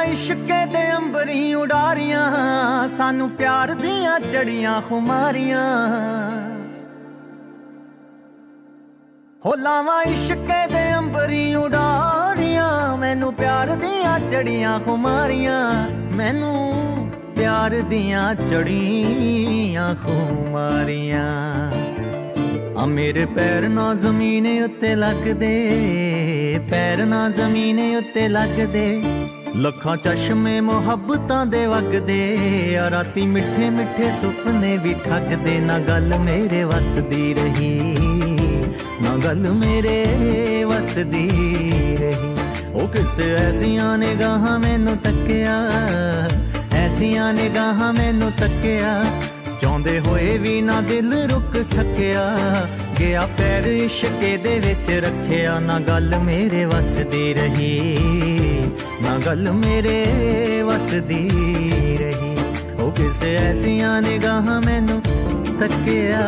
इश्के दे अंबरी उडारियां, सानू प्यार दियां चढ़ियां खुमारियां। हो लावा इश्के दे अंबरी उडारियां, मैनू प्यार दियां चढ़ियां खुमारियां, मैनू प्यार दियां चढ़ियां खुमारियां। आ मेरे पैर ना जमीन उत्ते लगदे, पैर ना जमीन उत्ते लगदे, लखां चश्मे मुहब्बतां दे वगदे, आ राती मिठे मिठे सुपने भी ठगदे। ना गल मेरे वसदी रही, ना गल मेरे वसदी रही। ओ किसे ऐसियां निगाहां मैनू तक्किया, ऐसियां निगाहां मैनू तक्किया, चाहुंदे होए भी ना दिल रुक सकिया। गया पैर इश्के दे विच रखिया, ना गल मेरे वसदी रही, ना गल मेरे वसदी रही। ओ किसे ऐसियां निगाहां मैनू तक्किया।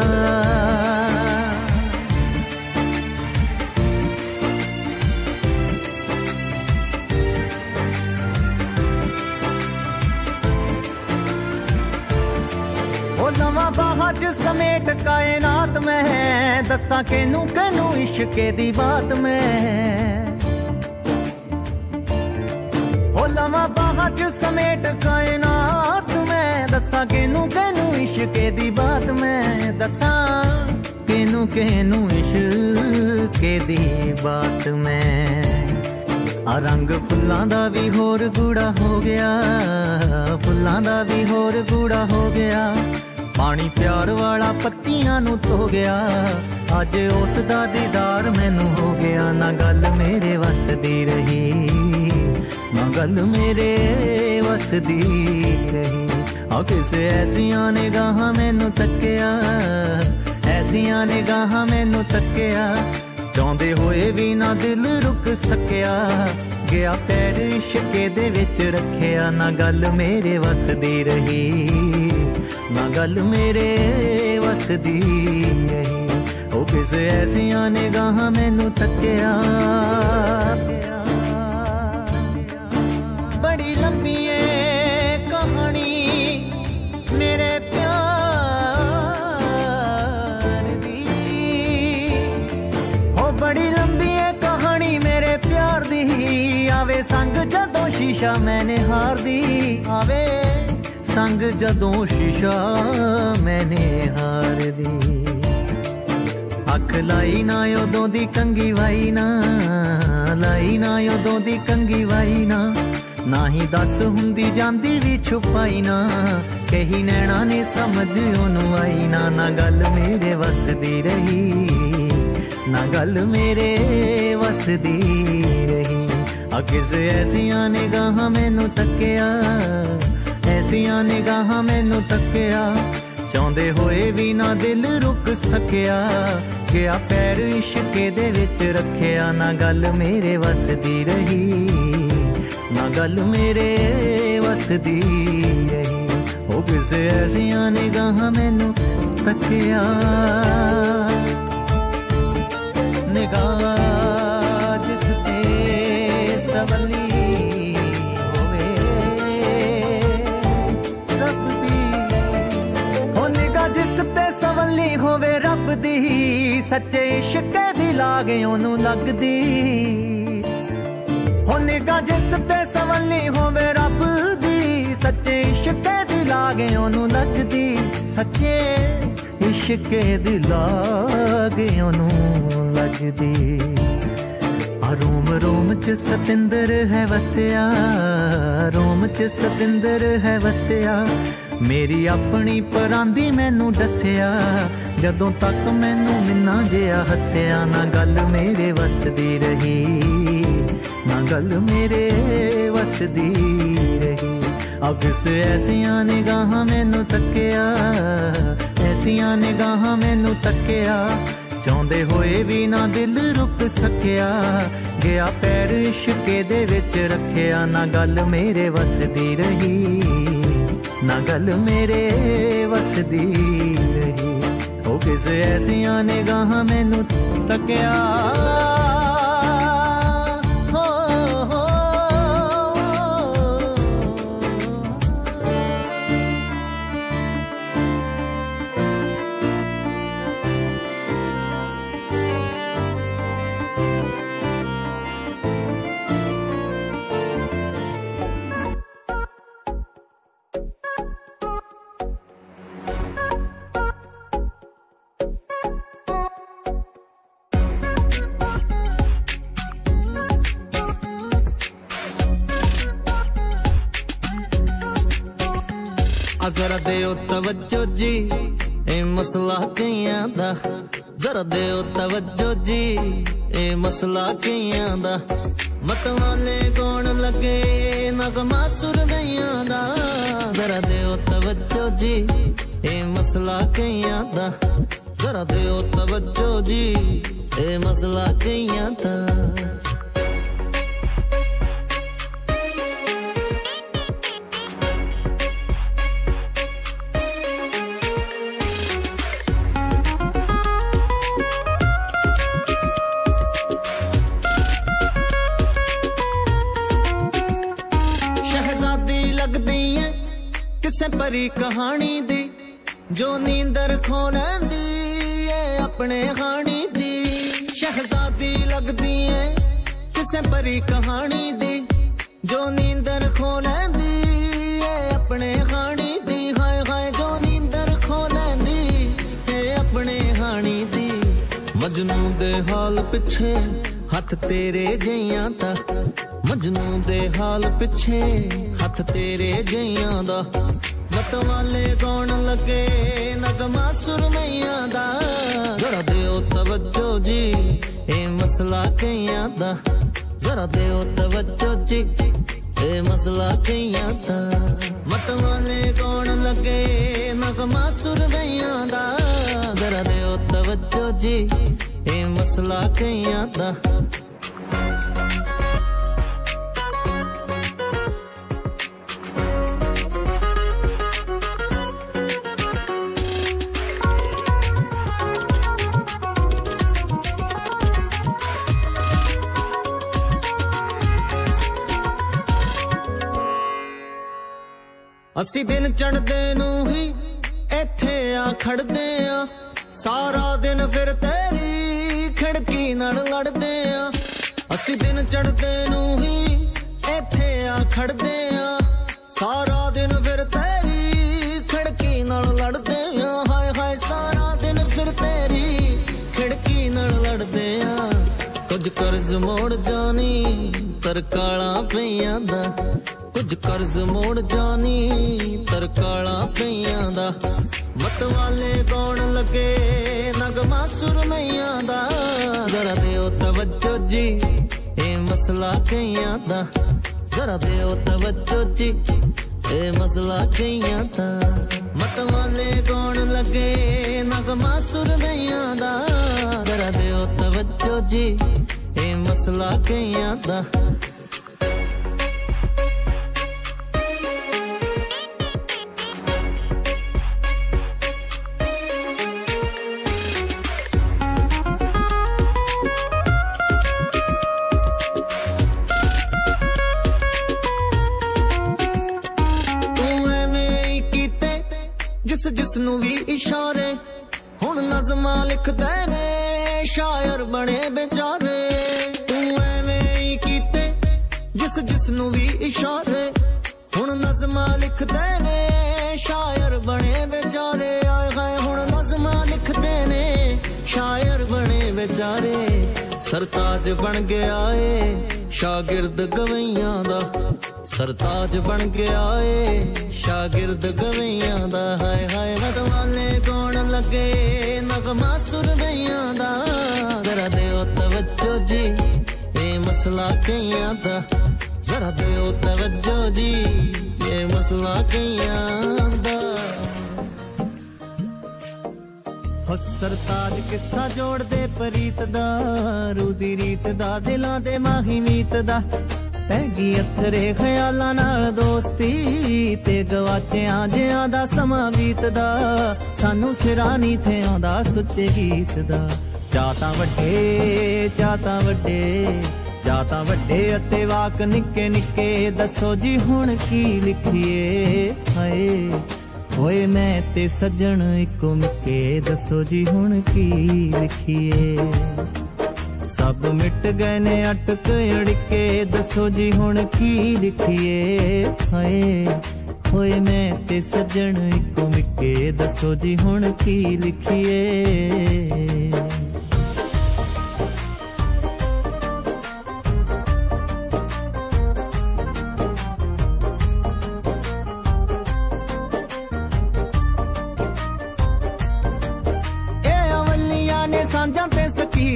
लवा बाहां च समेट कायनात में, दसा केनू केनू इश्के दी बात में। हो लवा बाहां च समेट कायनात में, दसा केनू केनू इश्के दी बात में। दसा केनू केनू इश्के दी बात में। आ रंग फुल्लां दा भी होर गूड़ा हो गया, फुल्लां दा भी होर गूड़ा हो गया। पानी प्यार वाला पत्तियां नू धो गया, अज उस दा दीदार मैनू हो गया। ना गल मेरे वसदी रही, ना गल मेरे वसदी रही। आ किसे ऐसियां निगाहां मैनू तक्किया, ऐसियां निगाहां मैनू तक्किया, चाहुंदे होए भी ना दिल रुक सकिया। गया पैर इश्के दे विच रखिया, ना गल मेरे वसदी रही, ना गल मेरे वसदी रही। ओ किसे ऐसियां निगाहां मैनू तक्किया। बड़ी लंबी है कहानी मेरे प्यार दी, हो बड़ी लंबी है कहानी मेरे प्यार दी। आवे संग जदों शीशा मैंने हार दी, आवे संग जदों शीशा मैंने हार दी। अख लाई ना उदों दी कंगी वाई ना, लाई ना उदों दी कंगी वाई ना। ना ही दस हुंदी जांदी भी छुपाई ना, कही नैना ने समझ ओनू आई ना। ना गल मेरे वसदी रही, ना गल मेरे वसदी रही। आ किसे ऐसियां निगाहां मैनू तक्किया, ऐसियां निगाहां मैनू तक्किया, चाहुंदे होए भी ना दिल रुक सकिया। गया पैर इश्के दे विच रखिया, ना गल मेरे वसदी रही, ना गल मेरे वसदी रही। ओ किसे ऐसियां निगाहां मैनू तक्किया। निगाह जिस ते सवली होवे रब दी, हो निगाह जिस ते सवली होवे रब दी, सच्चे इश्के दी लागे ओनू लगदी। हो निगाह जिस ते सवली होवे रब दी, सच्चे इश्के दी लागे ओनू लगदी। सच्चे इश्के दी लागे ओनू लगदी। रोम रोम च सतिंदर है वसिया, रोम च सतिंदर है वसिया। मेरी अपनी परांदी मैनू दसिया, जदों तक मैनू मिन्ना जिहा हसिया। ना गल मेरे वसदी रही, ना गल मेरे वसदी रही। अब किसे ऐसियां निगाहां मैनू तक्किया, ऐसियां निगाहां मैनू तक्किया, चाहुंदे होए भी ना दिल रुक सकिया। गया पैर इश्के दे विच रखिया, ना गल मेरे वसदी रही, ना गल मेरे वसदी रही। ओ किसे ऐसियां निगाहां मैनू तक्किया। हो जरा दियो तवज्जो जी ए मसला कईयां दा जरा दियो तवज्जो जी ए मसला कईयां दा मतवाले कौन लगे नगमा सुरमैयां दा जरा दियो तवज्जो जी ए मसला कईयां दा जरा दियो तवज्जो जी ए मसला कईयां दा परी कहानी दी जो नींदर खो लैंदी है अपने हानी दी शहजादी लगदी है किसे परी कहानी दी जो नींदर खो लैंदी है अपने हानी दी हाय हाय जो नींदर खो लैंदी है अपने हानी दी मजनू दे हाल पिछे हथ तेरे जइयां दा मजनू दे हाल पिछे हथ तेरे जइयां दा मतवाले कौन लगे नगमा सुरमैयां दा जरा दियो तवज्जो जी ए मसला कईयां दा जरा दियो तवज्जो जी ए मसला कईयां दा मतवाले कौन लगे नगमा सुरमैयां दा जरा दियो तवज्जो जी ए मसला कईयां दा असी दिन चढ़दे नू ही इत्थे आ खड़दे आ सारा दिन फिर तेरी खिड़की नाल लड़दे आ असी दिन चढ़दे नू ही इत्थे आ खड़दे आ सारा दिन फिर तेरी खिड़की नाल लड़दे आ हाय हाय सारा दिन फिर तेरी खिड़की नाल लड़दे आ कुछ कर्ज मोड़ जानी तरकाला पईयां दा कुछ कर्ज मोड़ जानी तरकाला पईयां दा मतवाले कौन लगे नगमा सुरमैयां दा जरा दियो तवज्जो जी ए मसला कईयां दा जरा दियो तवज्जो जी ए मसला कईयां दा मतवाले कौन लगे नगमा सुरमैयां दा जरा दियो तवज्जो जी ए मसला कईयां दा जिसनू भी इशारे हुण नज़मा लिखदे ने शायर बने बेचारे तू एवें ही कीते जिसनू भी इशारे हुण नज़मा लिखदे ने शायर बने बेचारे आए हाय हुण नज़मा लिखदे ने शायर बने बेचारे सरताज बन गया है शागिर्द गवैयां दा सरताज बन गया है शागिर्द गवैयां दा हाय हाय मतवाले कौन लगे नगमा सुरमैयां दा जरा दियो तवज्जो जी ए मसला कईयां दा जरा दियो तवज्जो जी ए मसला कईयां दा हो सरताज किस्सा जोड़ दे परीत दा रूदी रीत दा दिलां दे माही मीत दा पैगी अथरे ख्यालां नाल दोस्ती ते गवाचियां जियां दा समां बीतदा सानू सिरा नहीं थे आंदा सुच्चे गीत दा जातां वड्डे जातां वड्डे अते वाक निक्के निक्के दसो जी हुण की लिखिए हाय होए मैं ते सज्जन इको मिके दसो जी हुण की लिखिए सब मिट गए ने अटक अड़के दसो जी हुण की लिखिए हाय होए मैं ते सज्जन इको मिके दसो जी हुण की लिखिए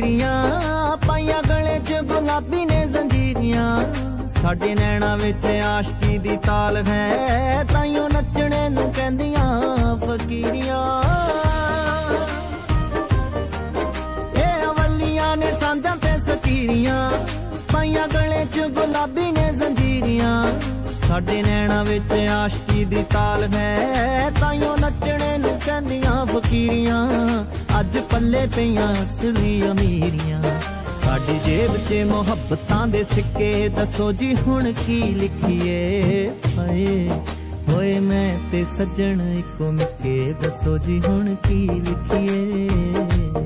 फकीरियां पाइया गले च गुलाबी ने जंजीरियां साडे नैना विच आशकी दी ताल है ताइयों नचने नूं कहंदियां फकीरियां ए अवलियां ने सांझां ते सकीरियां पाइया गले च गुलाबी ने जंजीरियां साडे नैना विच आशकी दी ताल है ताइयों नचने नूं कहंदियां फकीरियां अज पल्ले पईयां असली अमीरियां साडी जेब च मुहब्बतां दे सिक्के दसो जी हुण की लिखिए हाय होए मैं ते सज्जन इको मिक्के दसो जी हुण की लिखिए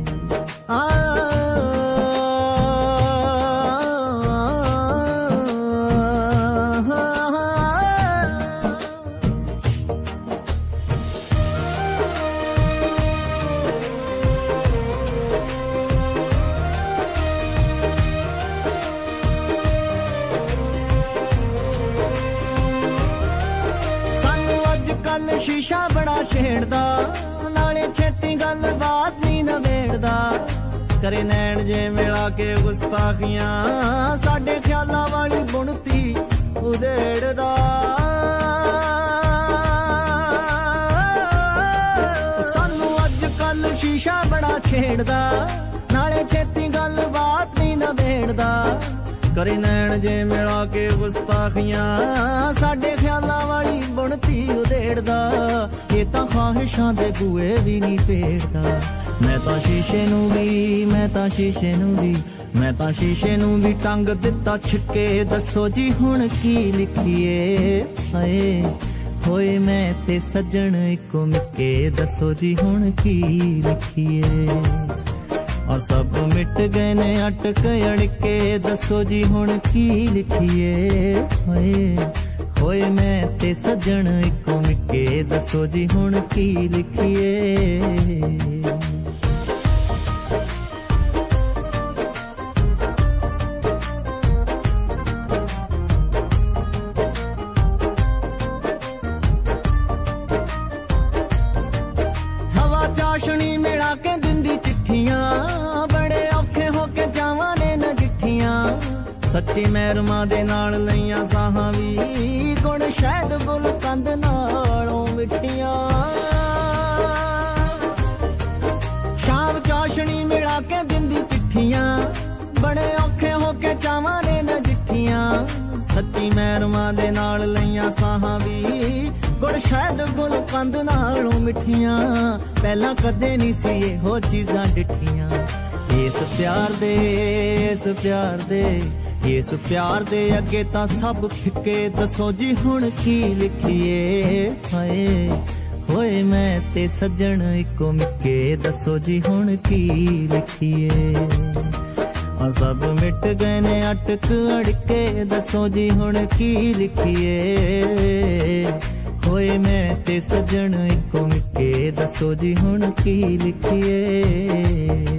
शीशा बड़ा छेड़दा नाले छेती गल बात नहीं नवेड़दा करे नैन जे मिला के गुस्ताखियां साडे ख्यालां वाली बुनती उदेड़दा सानू अज कल शीशा बड़ा छेड़दा नाले छेती गल बात नहीं नवेड़दा करे नैन जे मिला के गुस्ताखियां साडे ख्यालां वाली बुनती उदेड़दा ये तां ख्वाहिशां दे बूए भी नहीं पेड़दा मैं तां शीशे नूं भी टंग दिता छिके दसो जी हुण की लिखिए हाय होए मैं ते सज्जन इको मिक्के दसो जी हुण की लिखिए और सब मिट गए ने अटक अड़के दसो जी हुण की लिखिए होए होए मैं ते सज्जन इको मिक्के दसो जी हुण की लिखिए हवा चाशनी मिला के दिंदी चिट्ठियां बड़े औखे होके जावां ने नजिठियां सच्ची महरमा दे नाल लईयां साहां वी गुण शहद गुल कंद नालों मिठियां शाम चाशनी मिला के दिंदी चिट्ठियां बड़े औखे होके जावां ने नजिठियां सच्ची महरमा दे नाल लईयां साहां वी गुण शहद गुल कंद नालों मिठियां पहला कदे नहीं सी इहो चीजां डिठियां इस प्यार दे अगे तां सब फिके दसो जी हुण की लिखिए हाय होए मैं ते सज्जन इको मिक्के दसो जी हुण की लिखिए सब मिट गए ने अटक अड़के दसो जी हुण की लिखिए होए मैं ते सज्जन इको मिक्के दसो जी हुण की लिखिए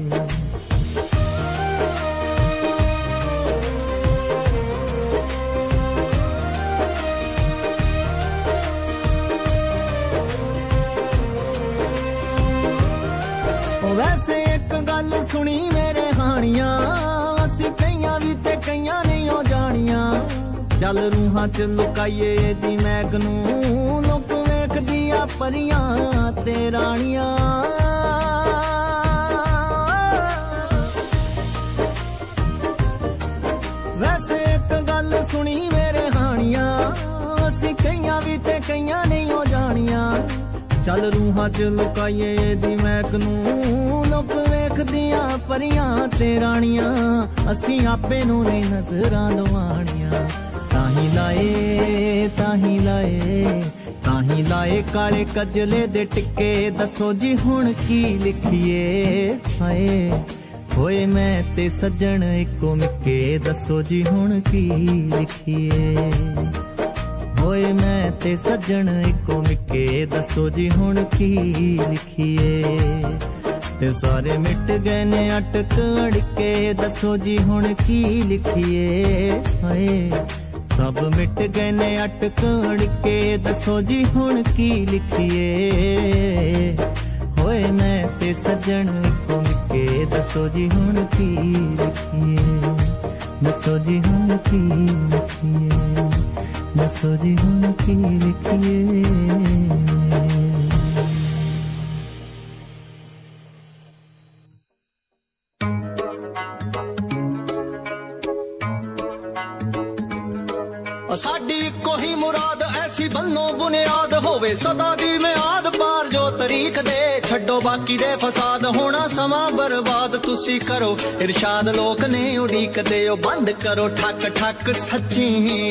वैसे एक गल सुनी मेरे हानियां असी कईयां भी ते कईयां नहीं हो जानियां चल रूहां च लुकाइए दी मैग नूं लोक वेख दिया परियां ते रानियां वैसे एक गल सुनी मेरे हानियां असी कईयां भी ते कईयां नहीं हो जानियां चल रूहां च लुकाइए दी मैग नूं लोक वेख दिया परियां ते रानियां असी आपे नूं नहीं नजरां दवाणियां ताही लाए काले कजले दे टिक्के दसो जी हुण की लिखिए हाय होए मैं ते सज्जन इको मिक्के दसो जी हुण की लिखिए होए मैं ते सज्जन इको मिक्के दसो जी हुण की लिखिए ते सारे मिट गए ने अटक अड़के दसो जी हुण की लिखिए हाय सब मिट गए ने अटक अड़के दसो जी हुण की लिखिए होए मैं ते सजन इको निके दसो जी हुण की लिखिए दसो जी हुण की लिखिए दसो जी हुण की लिखिए साडी कोई मुराद ऐसी बनो बुनियाद होवे सदा दी मियाद पार जो तरीक दे छड्डो बाकी दे फसाद होना समा बर्बाद तुसी करो इरशाद लोक ने उड़ीक दे बंद करो ठक ठक सच्ची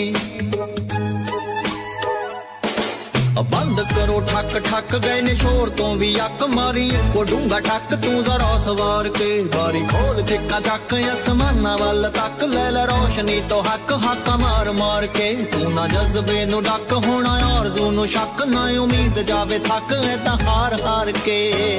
बंद करो ठक ठक गए ने शोर तो भी अक मारी को डूंगा ठक तू जरा सवार के बारी खोल चिक्का चक आसमाना वाल तक ले ले रोशनी तो हक हक मार मार के तू ना जज्बे नु डक होना आरज़ू नु शक ना उम्मीद जावे थक है ता हार हार के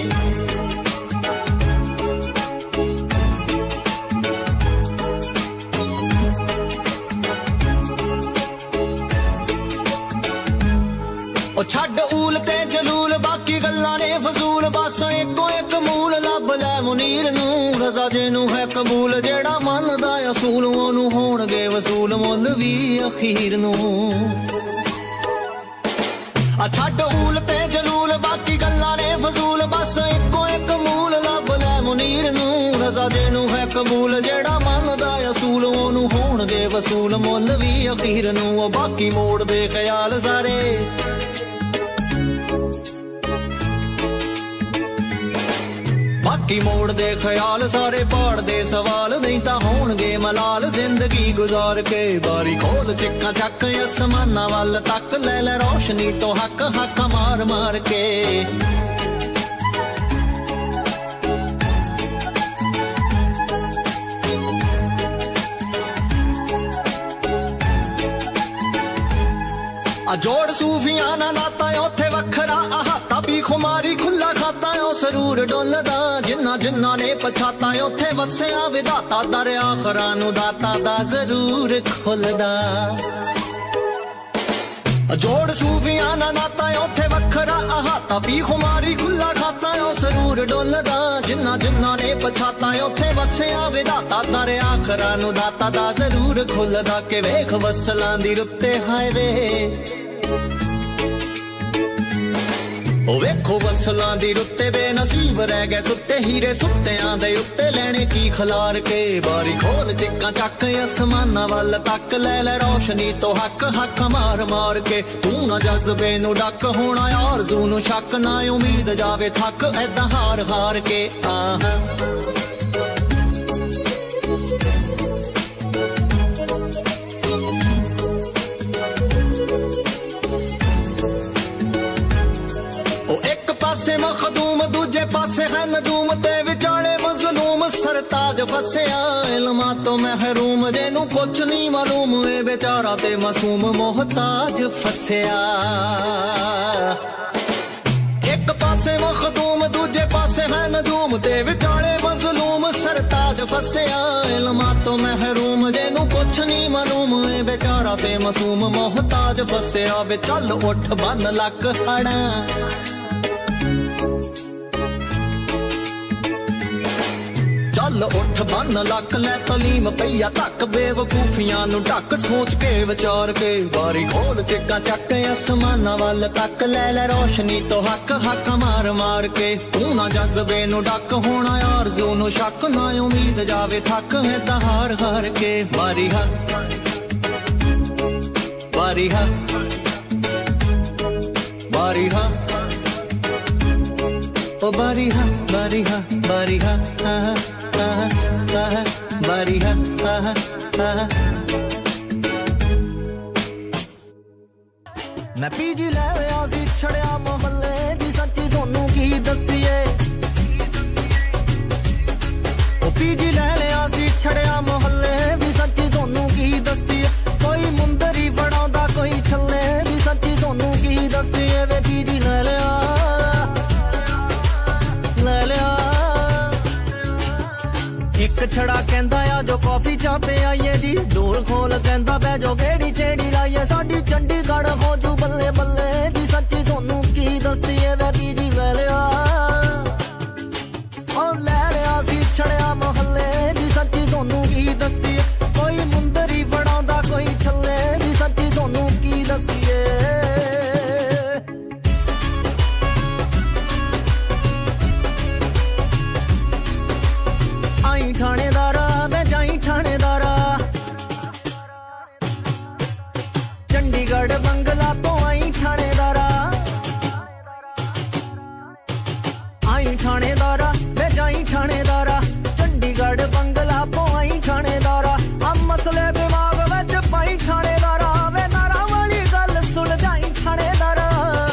छड्ड ऊल ते जलूल बाकी गल्लां ने फजूल बस इको एक मूल लब लै मुनीर नू रज़ा जेनू है कबूल जेड़ा मनदा असूल ओनू होणगे वसूल मुल वी अखीर नू छड्ड ऊल ते जलूल बाकी गल्लां ने फजूल बस इको एक मूल लब लै मुनीर नू रज़ा जेनू है कबूल जेड़ा मनदा असूल ओनू होणगे वसूल मुल वी अखीर नू बाकी मोड़ दे ख्याल सारे बाकी मोड़ दे ख्याल सारे पाड़ दे सवाल नहीं ता होणगे मलाल जिंदगी गुजार के बारी खोल चिक्का चक आसमाना वाल तक ले ले रोशनी तो हक हक मार मार के जोड़ सूफियां ना नाता उथे वखरा अहाता भी खुमारी खुला खाता सरूर डोलदा जिन्ना जिन्ना ने पछाता उथे वसया विधाता दर आखरा नु दाता दा जरूर खुलदा जोड़ सूफियां ना नाता उथे वखरा अहाता भी खुमारी खुला खाता सरूर डोलदा जिन्ना जिन्ना ने पछाता उथे वसया विधाता दर आखरा नु दाता दा जरूर खुलदा के वेख वसलां दी रुत्ते हाय वे ओ वेखो वसलां दी रुत्ते बेनसीब रह गए सुत्ते हीरे सुत्तियां दे उत्ते लैने की खलार के बारी खोल चिक्का चक आसमाना वाल तक ले ले रोशनी तो हक हक मार मार के तू ना जज्बे नु डक होना आरज़ू नु शक ना उम्मीद जावे थक ऐदा हार हार के आहा मखदूम दूजे पासे है नजूम ते विचाले मजलूम सरताज फसया इल्मा तो महरूम जेनू कुछ नहीं मालूम ए बेचारा ते मासूम मोहताज फसया एक पासे मखदूम दूजे पासे है नजूम ते विचाले मजलूम सरताज फसया इल्मा तो महरूम जेनू कुछ नहीं मालूम ए बेचारा ते मासूम मोहताज फसया वे चल उठ बन लक हड़ा चल उठ बन लक लै तलीम पईया तक बेवकूफियां नु ढक सोच के विचार के बारी खोल चिक्का चक आसमाना वाल तक ले ले रोशनी तो हक हक मार मार के तू ना जज्बे नु डक होना आरज़ू नु शक ना उम्मीद जावे थक है ता हार हार के बारी हा बारी हा बारी हा ओ बारी हा बारी हा बारी हा बारी हा मैं पीजी लै लिया सी छड़िया मोहल्ले दी सच्ची थोनू की दसीए ओ पीजी लै लिया सी छड़िया मोहल्ले दी सच्ची थोनू की दसीए कोई मुंदरी फड़ांदा कोई छल्ले दी सच्ची थोनू की दसीए वे पीजी लै लिया एक छड़ा कहंदा आ जो कॉफी चा पे आइए जी डोल खोल कहंदा बै जो गेड़ी छेड़ी लाइए साडी चंडीगढ़ हो जू बल्ले बल्ले जी सच्ची थोनू की दसीए वे पीजी ले लिया जाई थानेदारा वे जाई थानेदारा चंडीगढ़ बंगला तो आई थानेदारा आई थानेदारा वे जाई थानेदारा चंडीगढ़ बंगला तो आई थानेदारा अब मसले दिमाग विच पाई थानेदारा वे नारा वाली गल सुन जाई थानेदारा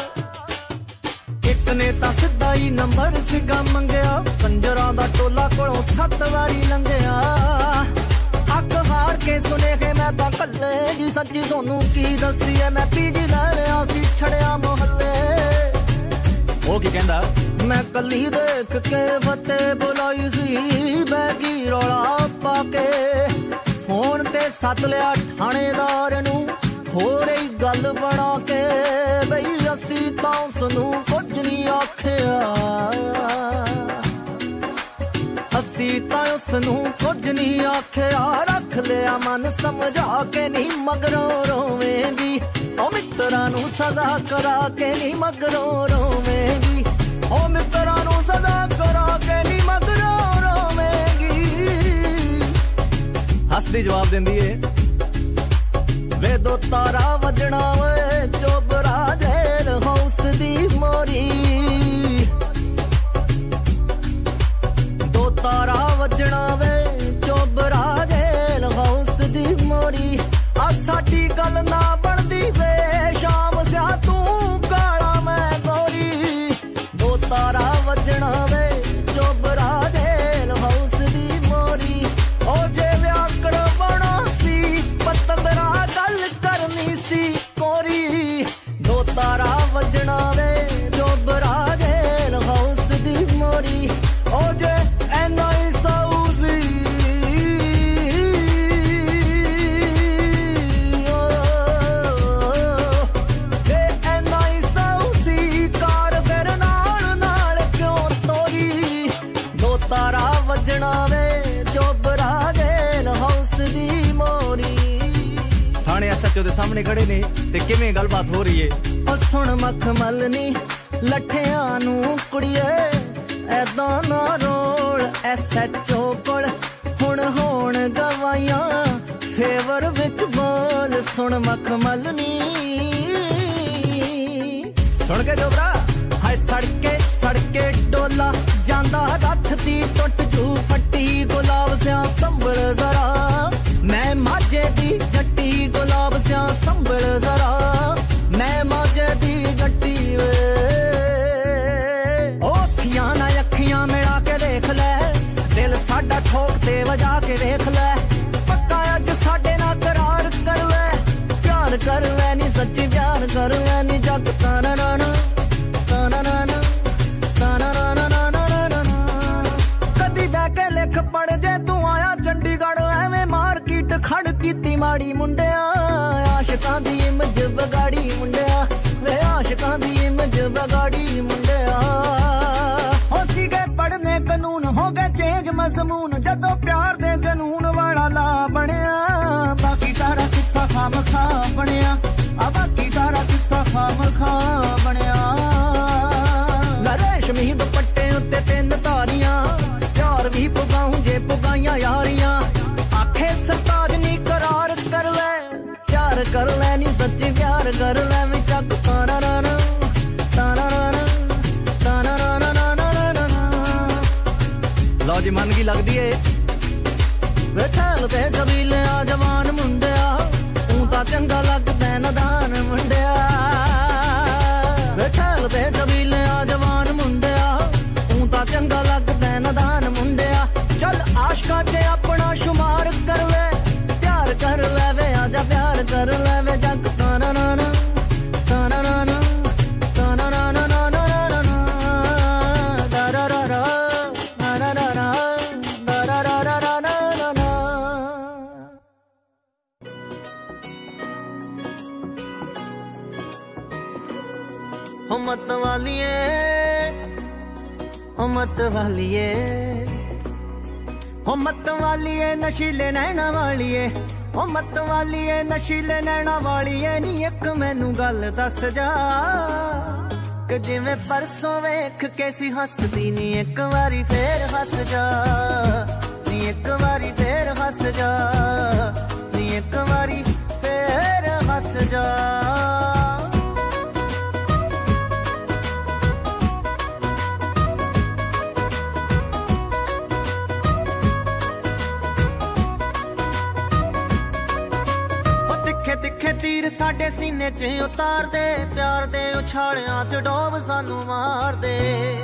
एक ने तां सिद्धा ही नंबर सिगा मंगया कंजरां दा टोला कोलों 7 वारी लंघिया हक हार के सुने के मैं तां कल्ले जी सच्ची तोनू की दसीए मैं पीजी लै लिया सी छड़िया मोहल्ले ओ की कहंदा मैं कली देख के फते बुलाई सी बैगी रौला पाके फोन ते सद लिया थानेदार नू हो रही गल बना के बई असी तां उसनू कुछ नहीं आखिया असी तां उसनू कुछ नहीं आखिया रख लिया मन समझा के नहीं मगरों रोवेंगी ओ मित्रां नू सजा करा के नहीं मगरों रोवेंगी ओ मित्रां नू सजा करा के नहीं मगरों रोवेंगी हसदी जवाब देंदी है वे दो तारा वजना वे चोबरा जेल हाउस दी मोरी दो तारा वजना वे चोबरा जेल हाउस दी मोरी आ साडी गल ना बनदी वे शाम सिया तू काला मैं गोरी दो तारा वजना वे चोबरा जेल हाउस दी मोरी ओ जे व्याह करवाना सी पतंदरा गल करनी सी कोरी दो तारा वजना वे चोबरा जेल हाउस दी मोरी ओ जे एना ही साउजी जे एना ही साउजी कार फिर नाल नाल क्यों तोरी दो तारा वजना वे चोबरा जेल हाउस दी मोरी थाने एसएचओ दे सामने खड़े ने ते किवें गलबात हो रही है ओ सुन मखमल नी लठियां नू कुड़िए ऐदा ना रोल एसएचओ कोल हुण होण गवाइयां फेवर विच बोल सुन मखमल नी सुन के जोबरा हाय सड़के डोला जांदा रथ दी टुट जू फट्टी गुलाब सिया संभल जरा मैं माजे दी जट्टी गुलाब सिया संभल जरा मैं माजे दी जट्टी वे ओ अखियां ना अखियां मिला के देख ले दिल साडा ठोक ते वजा के देख ले पक्का अज साडे ना करार कर ले नी सच्ची प्यार कर ले नी जग ताना नाना ताना नाना ताना नाना नाना कदी बह के लिख पढ़ जे तू आया चंडीगढ़ एवें मार्केट खड़ कीती माड़ी मुंडिया आशिकां दी इमेज बगाड़ी मुंडिया वे आशिकां दी इमेज बगाड़ी मुंडिया हो सीगे पढ़ने कानून हो गए चेंज मजमून जदों प्यार दे जनून वाला ला बनया बाकी सारा किस्सा खामखा बनया बाकी सारा किस्सा खामखा बनया रेशमी दुपट्टे उत्ते 3 तारियां यार भी पुगाऊं जे पुगाइयां यारियां आखे सरताज नी करार कर ले नी सच्ची प्यार कर ले वी चक ताना नाना ताना नाना ताना नाना नाना लो जी मन की लगदी है वे ठहल ते कबीले आ जवान मुंडिया तू तां चंगा लगदा नदान मुंडिया वे ठहल ते कबीले आ जवान मुंडिया तू तां चंगा लगदा नदान मुंडिया चल आशका च अपना शुमार कर ले प्यार कर ले वे आजा प्यार कर ले वे जग ताना नाना ताना नाना ताना नाना नाना नाना दा रा रा रा ना ना ना दा रा रा रा ना ना ना हो मत वालिए हो मत वालिए हो मत वालिए नशीले नैना वालिए ओ मत वालिए नशीले नैना वालिए नी एक मैनू गल दस जा कि जिवें परसों वेख के सी हसदी नी एक वारी फेर हस जा नी साडे सीने च उतार दे, प्यार दे उछालियां च डोब सानू मार दे।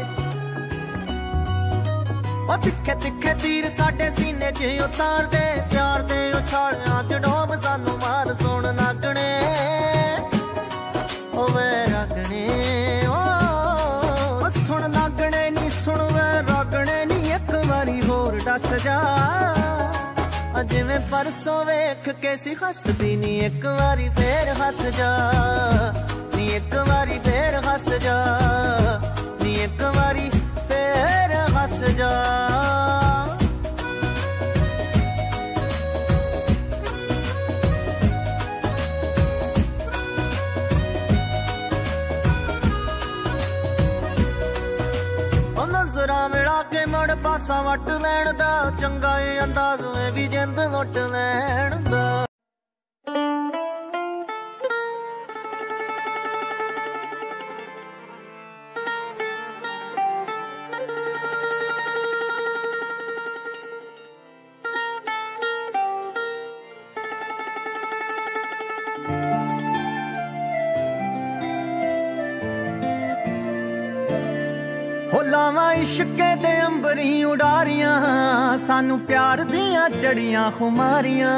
ओ तिखे तिखे तीर साडे सीने च उतार दे, प्यार दे उछालियां च डोब सानू मार। सुन नागणे ओ वे रागणे, ओ सुन नागणे नी सुन वे रागणे नी, एक बारी होर दस जा जिवें परसों वेख के सी हसदी नी, एक बारी फेर हस जा नी, एक बारी फेर हस जा नी, एक बारी फेर हस जा। नजरा मिला के मुड़ पासा वट लैण दा, चंगा ए अंदाज में भी जिंद लुट लैण दा। हो लावा इश्के दे अंबरी उडारियां, सानू प्यार दियां चढ़ियां खुमारियां।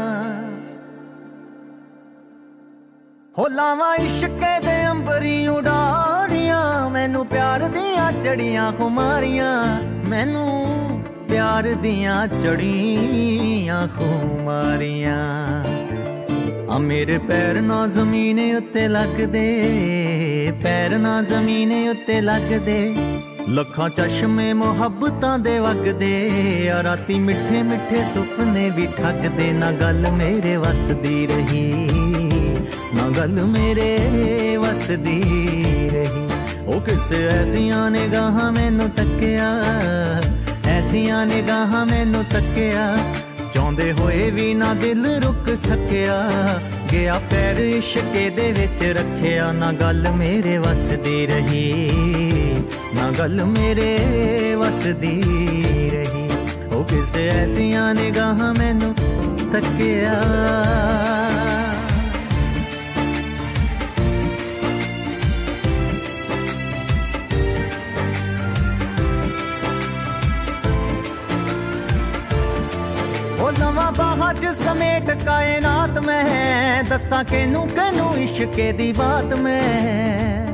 हो लावा इश्के दे अंबरी उडारियां, मैनू प्यार दियां चढ़ियां खुमारियां, मैनू प्यार दियां चढ़ियां खुमारियां। आ मेरे पैर ना जमीन उत्ते लगदे, पैर ना जमीन उत्ते लगदे, लखां चश्मे मुहब्बतां दे वगदे। आ राती मिठे मिठे सुपने भी ठगदे, ना गल मेरे वसदी रही, ना गल मेरे वसदी रही। ओ किसे ऐसियां निगाहां मैनू तक्किया, ऐसियां निगाहां मैनू तक्किया, चाहुंदे होए भी ना दिल रुक सकिया। गया पैर इश्के दे विच रखिया, ना गल मेरे वसदी रही, ना गल मेरे वसदी रही। ओ किसे ऐसियां निगाहां मैनू तक्किया। लवा बाहा च समेट कायनात में, दसा केनू केनू इश्के दी बात में।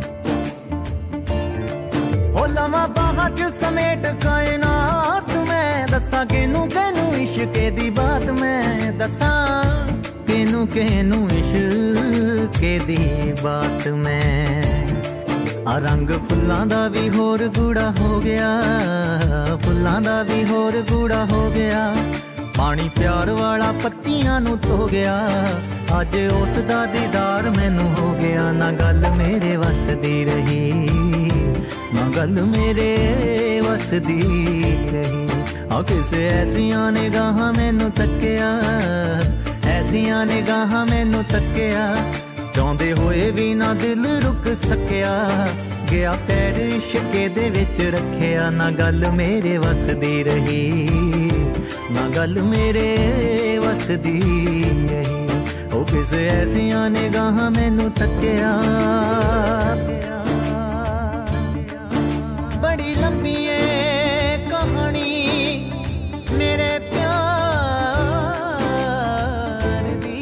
ओ लवा बाहा च समेट कायनात में, दसा केनू केनू इश्के दी बात में। दसा केनू केनू इश्के दी बात में। आ रंग फुल्लां दा भी होर गूड़ा हो गया, फुल्लां दा भी होर गूड़ा हो गया। पानी प्यार वाला पत्तियां नू धो गया, अज उस दा दीदार मैनू हो गया। ना गल मेरे वसदी रही, ना गल मेरे वसदी रही। आ किसे ऐसियां निगाहां मैनू तक्किया, ऐसियां निगाहां मैनू तक्किया, चाहुंदे होए भी ना दिल रुक सकिया। गया पैर इश्के दे विच रखिया, ना गल मेरे वसदी रही, ना गल मेरे वसदी रही। ओ किसे ऐसियां निगाहां मैनू तक्किया। बड़ी लंबी है कहानी मेरे प्यार दी,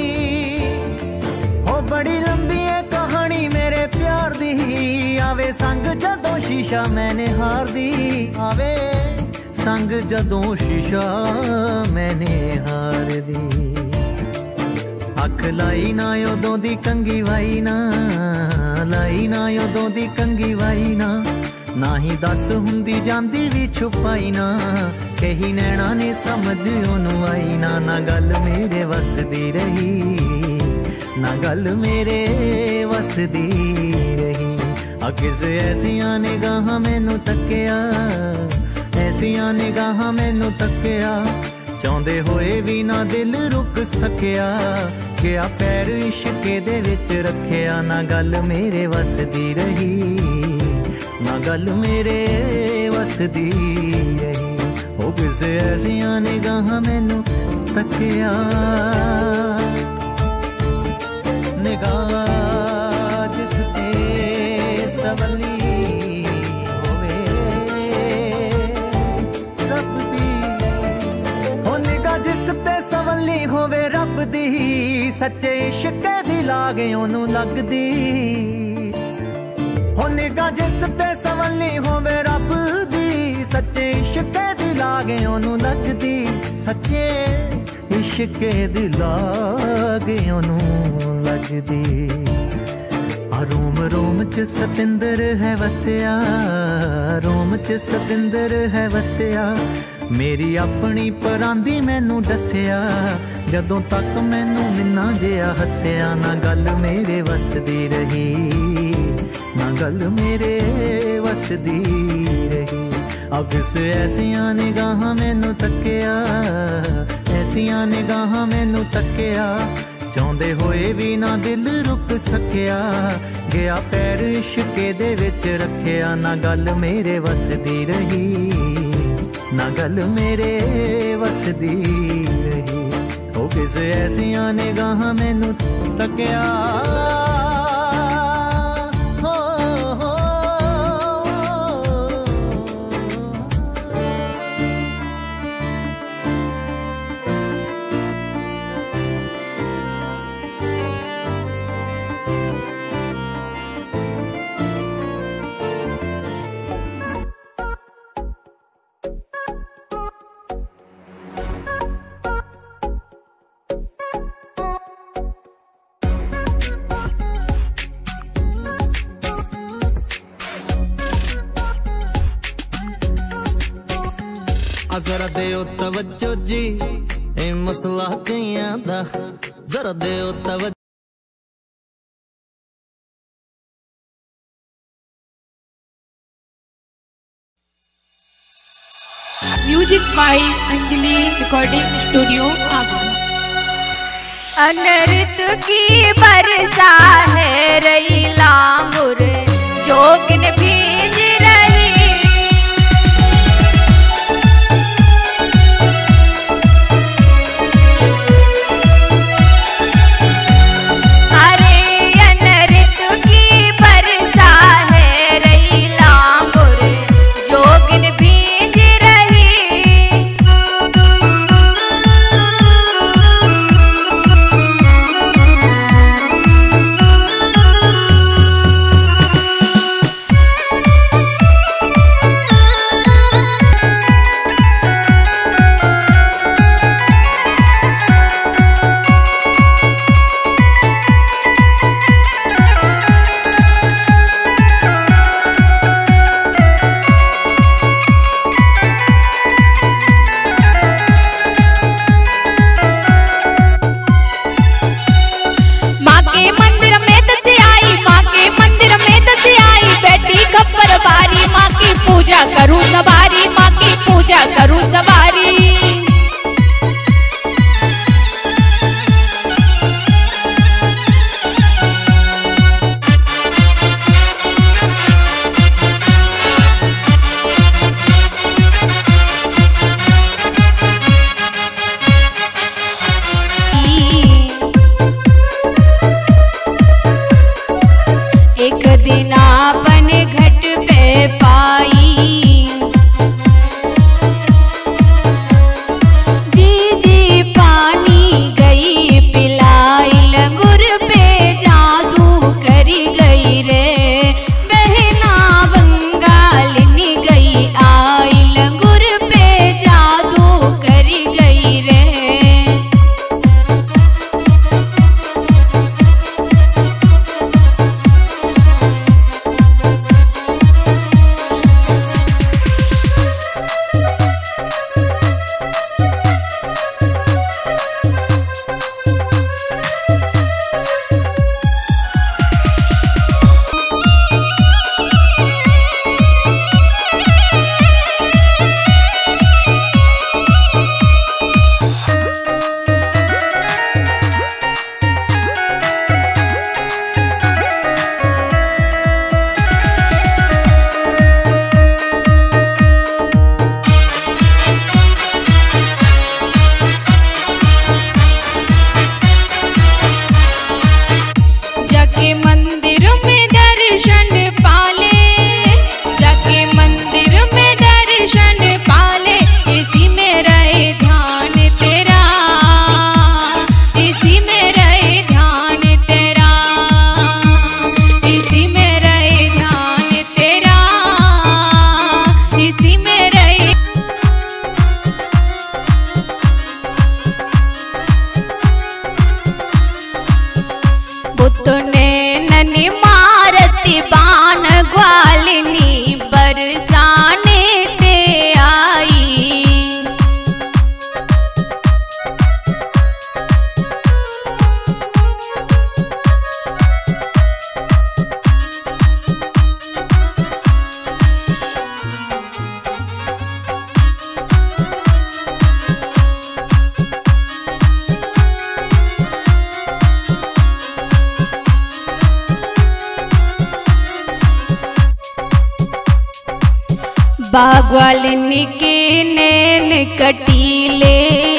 हो बड़ी लंबी है कहानी मेरे प्यार दी। आवे संग जदों शीशा मैंने हार दी, आवे संग जदों शीशा मैंने हार दी। अख लाई ना उदों दी कंगी वाई ना, लाई ना उदों दी कंगी वाई ना। ना ही दस हुंदी जांदी भी छुपाई ना, कही नैना ने समझ ओनू आई ना। ना गल मेरे वसदी रही, ना गल मेरे वसदी रही। आ किसे ऐसियां निगाहां मैनू तक्किया, ऐसियां निगाहां मैनू तक्किया, चाहुंदे होए भी ना दिल रुक सकिया। गया पैर इश्के दे विच रखिया, ना गल मेरे वसदी रही, ना गल मेरे वसदी रही। ओ किसे ऐसियां निगाहां मैनू तक्किया। निगाह जिस ते सवली होवे रब दी, हो निगाह जिस ते सवली होवे रब दी, सच्चे इश्क दी लागे ओनू लगदी। हो निगाह जिस ते सवली होवे रब दी, सच्चे इश्क दी लागे ओनू लगदी। सच्चे इश्क दी लागे ओनू लगदी। रोम रोम च सतिंदर है वसिया, रोम च सतिंदर है वसिया, मेरी अपनी परांदी मैनू दसिया, जदों तक मैनू मिन्ना जिहा हसिया। ना गल मेरे वसदी रही, ना गल मेरे वसदी रही। अब इस ऐसियां निगाहां मैनू तकिया, ऐसियां निगाहां मैनू तकिया, चाहुंदे होए भी ना दिल रुक सकिया। गया पैर इश्के दे विच रखिया, ना गल मेरे वसदी रही, ना गल मेरे वसदी रही। ओ किस ऐसियां निगाहां मैनू तकिया। जरा देओ तवज्जो जी, ए मसला कईयां दा, जरा देओ तवज्जो। Music by Anjali recording studio Agra. अनृत की बरसा है रही लांगुर, जोगिन भीज रही। करूं सवारी, माँ की पूजा करूं सवारी। एक दिन आपन घट पे पाई, बागवालिनी के नैन कटीले